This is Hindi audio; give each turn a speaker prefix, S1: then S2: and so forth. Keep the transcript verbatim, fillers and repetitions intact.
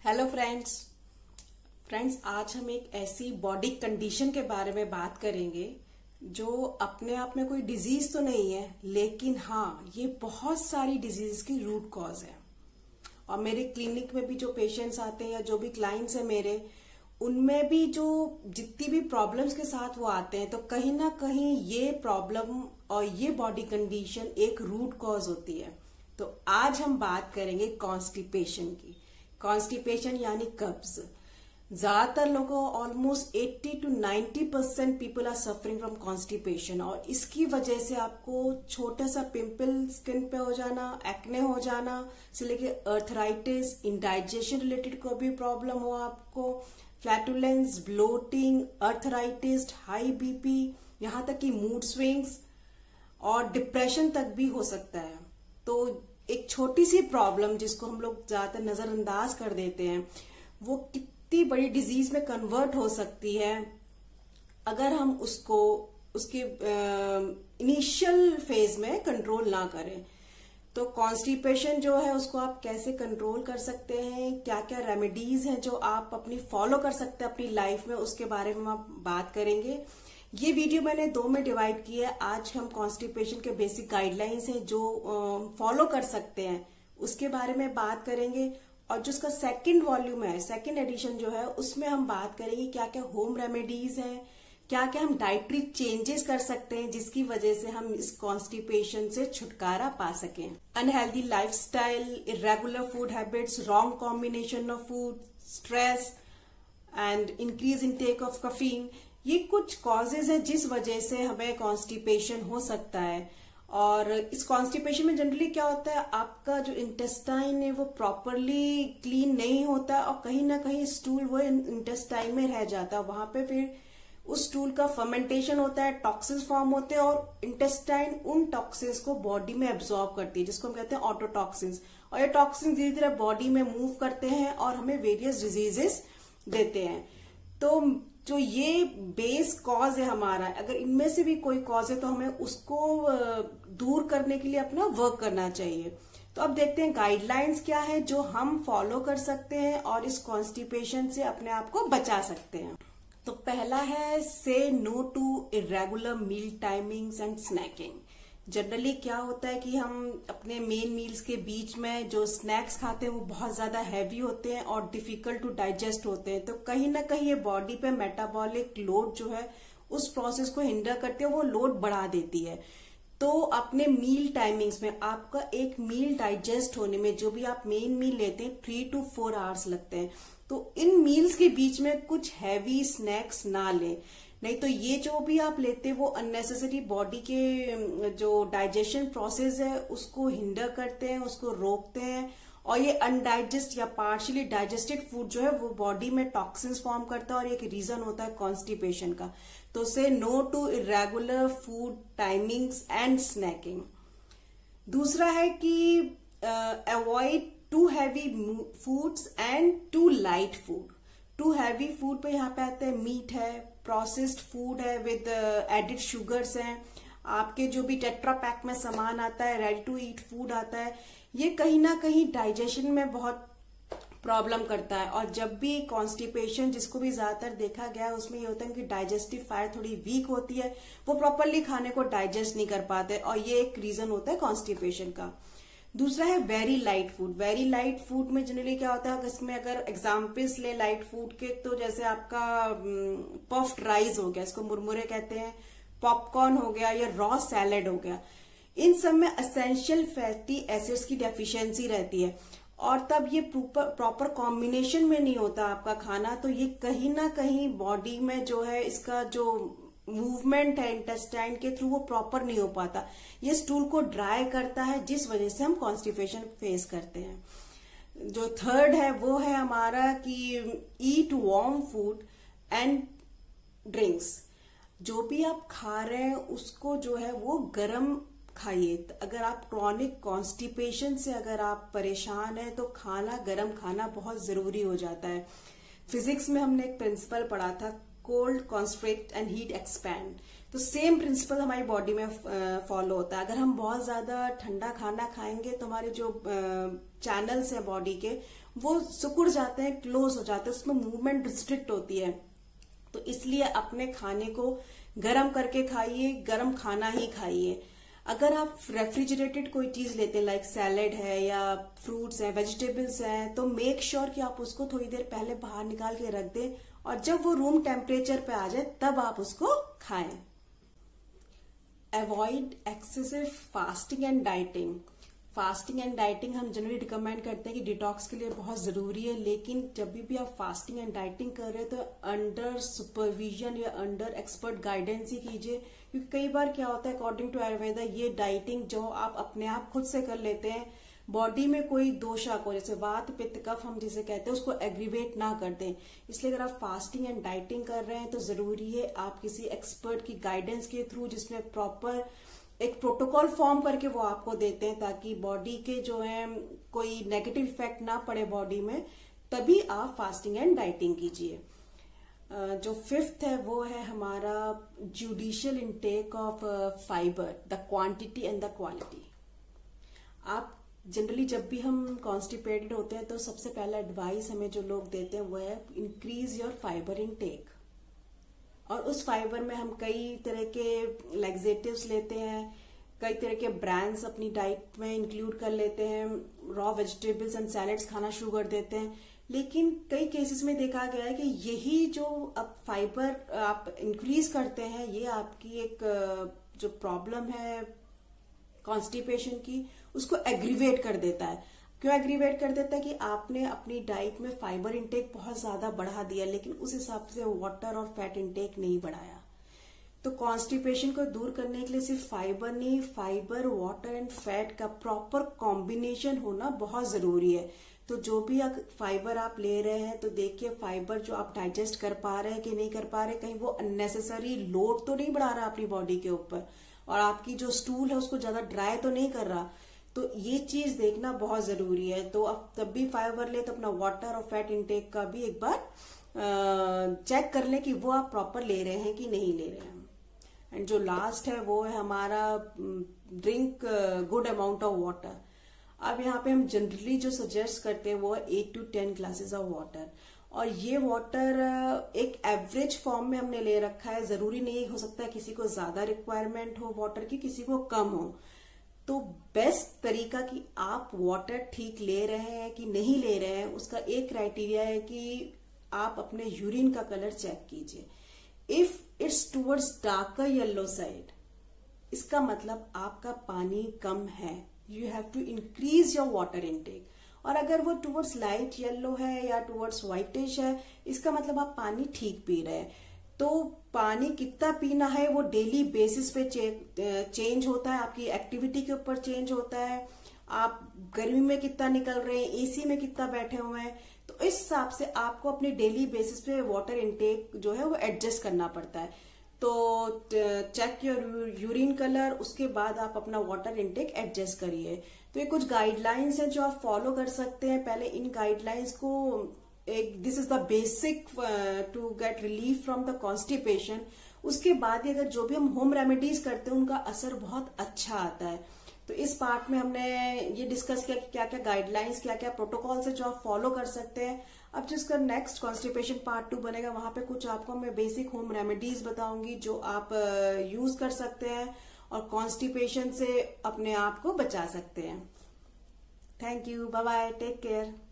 S1: हेलो फ्रेंड्स फ्रेंड्स आज हम एक ऐसी बॉडी कंडीशन के बारे में बात करेंगे जो अपने आप में कोई डिजीज तो नहीं है, लेकिन हाँ ये बहुत सारी डिजीज की रूट कॉज है। और मेरे क्लिनिक में भी जो पेशेंट्स आते हैं या जो भी क्लाइंट्स हैं मेरे, उनमें भी जो जितनी भी प्रॉब्लम्स के साथ वो आते हैं तो कहीं ना कहीं ये प्रॉब्लम और ये बॉडी कंडीशन एक रूट कॉज होती है। तो आज हम बात करेंगे कॉन्स्टिपेशन की। कॉन्स्टिपेशन यानी कब्ज। ज्यादातर लोगों ऑलमोस्ट अस्सी टू नब्बे percent people are suffering from constipation, और इसकी वजह से आपको छोटा सा पिंपल स्किन पे हो जाना, एक्ने हो जाना से लेके अर्थराइटिस, इंडाइजेशन रिलेटेड कोई भी प्रॉब्लम हो आपको, flatulence, bloating, arthritis, high BP, यहां तक कि मूड स्विंग्स और डिप्रेशन तक भी हो सकता है। तो एक छोटी सी प्रॉब्लम जिसको हम लोग ज्यादातर नजरअंदाज कर देते हैं, वो कितनी बड़ी डिजीज में कन्वर्ट हो सकती है अगर हम उसको उसके इनिशियल फेज में कंट्रोल ना करें। तो कॉन्स्टिपेशन जो है उसको आप कैसे कंट्रोल कर सकते हैं, क्या क्या रेमेडीज हैं जो आप अपनी फॉलो कर सकते हैं अपनी लाइफ में, उसके बारे में हम बात करेंगे। ये वीडियो मैंने दो में डिवाइड की है। आज हम कॉन्स्टिपेशन के बेसिक गाइडलाइंस हैं जो फॉलो कर सकते हैं उसके बारे में बात करेंगे, और जो उसका सेकंड वॉल्यूम है, सेकंड एडिशन जो है, उसमें हम बात करेंगे क्या क्या होम रेमेडीज हैं, क्या क्या हम डाइटरी चेंजेस कर सकते हैं जिसकी वजह से हम इस कॉन्स्टिपेशन से छुटकारा पा सकें। Unhealthy lifestyle, irregular food habits, wrong combination of food, stress and increase intake of caffeine, ये कुछ कॉजेज हैं जिस वजह से हमें कॉन्स्टिपेशन हो सकता है। और इस कॉन्स्टिपेशन में जनरली क्या होता है, आपका जो इंटेस्टाइन है वो प्रॉपरली क्लीन नहीं होता और कहीं ना कहीं स्टूल वो इंटेस्टाइन में रह जाता है। वहां पे फिर उस स्टूल का फर्मेंटेशन होता है, टॉक्सिन्स फॉर्म होते हैं और इंटेस्टाइन उन टॉक्सिन्स को बॉडी में एब्जॉर्ब करती है, जिसको हम कहते हैं ऑटोटॉक्सिन्स। और ये टॉक्सिन्स धीरे धीरे बॉडी में मूव करते हैं और हमें वेरियस डिजीजेस देते हैं। तो जो ये बेस कॉज है हमारा, अगर इनमें से भी कोई कॉज है तो हमें उसको दूर करने के लिए अपना वर्क करना चाहिए। तो अब देखते हैं गाइडलाइंस क्या है जो हम फॉलो कर सकते हैं और इस कॉन्स्टिपेशन से अपने आप को बचा सकते हैं। तो पहला है say no to irregular meal timings and snacking. Generally क्या होता है कि हम अपने मेन मील्स के बीच में जो स्नैक्स खाते हैं वो बहुत ज्यादा हैवी होते हैं और डिफिकल्ट टू डाइजेस्ट होते हैं। तो कहीं ना कहीं ये बॉडी पे मेटाबॉलिक लोड जो है उस प्रोसेस को हिंडर करते हैं, वो लोड बढ़ा देती है। तो अपने मील टाइमिंग्स में आपका एक मील डाइजेस्ट होने में, जो भी आप मेन मील लेते हैं, थ्री टू फोर आवर्स लगते हैं। तो इन मील्स के बीच में कुछ हैवी स्नैक्स ना लें, नहीं तो ये जो भी आप लेते हैं वो अननेसेसरी बॉडी के जो डाइजेशन प्रोसेस है उसको हिंडर करते हैं, उसको रोकते हैं। और ये अनडाइजेस्ट या पार्शियली डाइजेस्टेड फूड जो है वो बॉडी में टॉक्सिन्स फॉर्म करता है और एक रीजन होता है कॉन्स्टिपेशन का। तो say no to irregular food timings and snacking. दूसरा है कि avoid too heavy foods and too light food. Too heavy food पे यहाँ पे आते हैं मीट है, प्रोसेस्ड फूड है विद एडिड शुगर्स हैं, आपके जो भी टेट्रा पैक में सामान आता है, रेडी टू ईट फूड आता है, ये कहीं ना कहीं डाइजेशन में बहुत प्रॉब्लम करता है। और जब भी कॉन्स्टिपेशन जिसको भी ज्यादातर देखा गया है उसमें ये होता है कि डाइजेस्टिव फायर थोड़ी वीक होती है, वो प्रॉपरली खाने को डाइजेस्ट नहीं कर पाते, और ये एक रीजन होता है कॉन्स्टिपेशन का। दूसरा है very light food. Very light food में जनरली क्या होता है, इसमें अगर एग्जाम्पल्स ले लाइट फूड के, तो जैसे आपका पफ्ड राइस हो गया, इसको मुरमुरे कहते हैं, पॉपकॉर्न हो गया या रॉ सैलेड हो गया, इन सब में एसेंशियल फैटी एसिड्स की डेफिशिएंसी रहती है और तब ये प्रॉपर कॉम्बिनेशन में नहीं होता आपका खाना। तो ये कहीं ना कहीं बॉडी में जो है इसका जो मूवमेंट है इंटेस्टाइन के थ्रू वो प्रॉपर नहीं हो पाता, ये स्टूल को ड्राई करता है, जिस वजह से हम कॉन्स्टिपेशन फेस करते हैं। जो थर्ड है वो है हमारा कि eat warm food and drinks. जो भी आप खा रहे हैं उसको जो है वो गर्म खाइए। अगर आप क्रॉनिक कॉन्स्टिपेशन से अगर आप परेशान हैं तो खाना गर्म खाना बहुत जरूरी हो जाता है। फिजिक्स में हमने एक प्रिंसिपल पढ़ा था, cold constrict and heat expand. तो सेम प्रिंसिपल हमारी बॉडी में फॉलो होता है। अगर हम बहुत ज्यादा ठंडा खाना खाएंगे तो हमारे जो चैनल्स हैं बॉडी के वो सिकुड़ जाते हैं, क्लोज हो जाते हैं, उसमें मूवमेंट रिस्ट्रिक्ट होती है। तो इसलिए अपने खाने को गर्म करके खाइए, गर्म खाना ही खाइए। अगर आप रेफ्रिजरेटेड कोई चीज लेते हैं लाइक सैलेड है या फ्रूट्स हैं, वेजिटेबल्स हैं, तो मेक श्योर कि आप उसको थोड़ी देर पहले बाहर निकाल के रख दें और जब वो रूम टेम्परेचर पे आ जाए तब आप उसको खाएं। Avoid excessive fasting and dieting. Fasting and dieting हम जनरली रिकमेंड करते हैं कि डिटॉक्स के लिए बहुत जरूरी है, लेकिन जब भी आप फास्टिंग एंड डाइटिंग कर रहे हैं तो अंडर सुपरविजन या अंडर एक्सपर्ट गाइडेंस ही कीजिए। क्योंकि कई बार क्या होता है, अकॉर्डिंग टू आयुर्वेदा, ये डाइटिंग जो आप अपने आप खुद से कर लेते हैं, बॉडी में कोई दोषा को, जैसे वात पित्त कफ हम जिसे कहते हैं, उसको एग्रीवेट ना कर दें। इसलिए अगर आप फास्टिंग एंड डाइटिंग कर रहे हैं तो जरूरी है आप किसी एक्सपर्ट की गाइडेंस के थ्रू, जिसमें प्रॉपर एक प्रोटोकॉल फॉर्म करके वो आपको देते हैं, ताकि बॉडी के जो है कोई नेगेटिव इफेक्ट ना पड़े बॉडी में, तभी आप फास्टिंग एंड डाइटिंग कीजिए। जो फिफ्थ है वो है हमारा judicial intake of fibre, the quantity and the quality. आप जनरली जब भी हम कॉन्स्टिपेटेड होते हैं तो सबसे पहला एडवाइस हमें जो लोग देते हैं वो है इंक्रीज योर फाइबर इंटेक। और उस फाइबर में हम कई तरह के लैक्सेटिव्स लेते हैं, कई तरह के ब्रांड्स अपनी डाइट में इंक्लूड कर लेते हैं, रॉ वेजिटेबल्स एंड सैलेड्स खाना शुरू कर देते हैं। लेकिन कई केसेस में देखा गया है कि यही जो अब फाइबर आप इंक्रीज करते हैं, ये आपकी एक जो प्रॉब्लम है कॉन्स्टिपेशन की, उसको एग्रीवेट कर देता है। क्यों एग्रीवेट कर देता है? कि आपने अपनी डाइट में फाइबर इंटेक बहुत ज्यादा बढ़ा दिया, लेकिन उस हिसाब से वाटर और फैट इंटेक नहीं बढ़ाया। तो कॉन्स्टिपेशन को दूर करने के लिए सिर्फ फाइबर नहीं, फाइबर, वाटर एंड फैट का प्रॉपर कॉम्बिनेशन होना बहुत जरूरी है। तो जो भी फाइबर आप ले रहे हैं तो देखिए फाइबर जो आप डाइजेस्ट कर पा रहे हैं कि नहीं कर पा रहे, कहीं वो अननेसेसरी लोड तो नहीं बढ़ा रहा अपनी बॉडी के ऊपर, और आपकी जो स्टूल है उसको ज्यादा ड्राई तो नहीं कर रहा। तो ये चीज देखना बहुत जरूरी है। तो अब तब भी फाइबर ले तो अपना वाटर और फैट इंटेक का भी एक बार चेक कर ले कि वो आप प्रॉपर ले रहे हैं कि नहीं ले रहे हैं। एंड जो लास्ट है वो है हमारा drink good amount of water. अब यहाँ पे हम जनरली जो सजेस्ट करते हैं वो है eight to ten glasses of water, और ये वाटर एक एवरेज फॉर्म में हमने ले रखा है। जरूरी नहीं हो सकता है किसी को ज्यादा रिक्वायरमेंट हो वाटर की, किसी को कम हो। तो बेस्ट तरीका कि आप वाटर ठीक ले रहे हैं कि नहीं ले रहे हैं, उसका एक क्राइटेरिया है कि आप अपने यूरिन का कलर चेक कीजिए। If it's towards darker yellow side, इसका मतलब आपका पानी कम है, you have to increase your water intake. और अगर वो टूवर्ड्स लाइट येलो है या टूवर्ड्स व्हाइटिश है, इसका मतलब आप पानी ठीक पी रहे हैं। तो पानी कितना पीना है वो डेली बेसिस पे चे, चेंज होता है, आपकी एक्टिविटी के ऊपर चेंज होता है, आप गर्मी में कितना निकल रहे हैं, एसी में कितना बैठे हुए हैं। तो इस हिसाब से आपको अपने डेली बेसिस पे वाटर इनटेक जो है वो एडजस्ट करना पड़ता है। तो चेक योर यूरिन कलर, उसके बाद आप अपना वाटर इनटेक एडजस्ट करिए। तो ये कुछ गाइडलाइंस हैं जो आप फॉलो कर सकते हैं। पहले इन गाइडलाइंस को एक, this is the basic to get relief from the constipation. उसके बाद ही अगर जो भी हम होम रेमेडीज करते हैं उनका असर बहुत अच्छा आता है। तो इस पार्ट में हमने ये डिस्कस किया कि क्या क्या गाइडलाइंस, क्या क्या प्रोटोकॉल्स है जो आप फॉलो कर सकते हैं। अब जिसका नेक्स्ट कॉन्स्टिपेशन पार्ट टू बनेगा, वहां पे कुछ आपको मैं बेसिक होम रेमेडीज बताऊंगी जो आप यूज uh, कर सकते हैं और कॉन्स्टिपेशन से अपने आप को बचा सकते हैं। Thank you, bye bye, take care.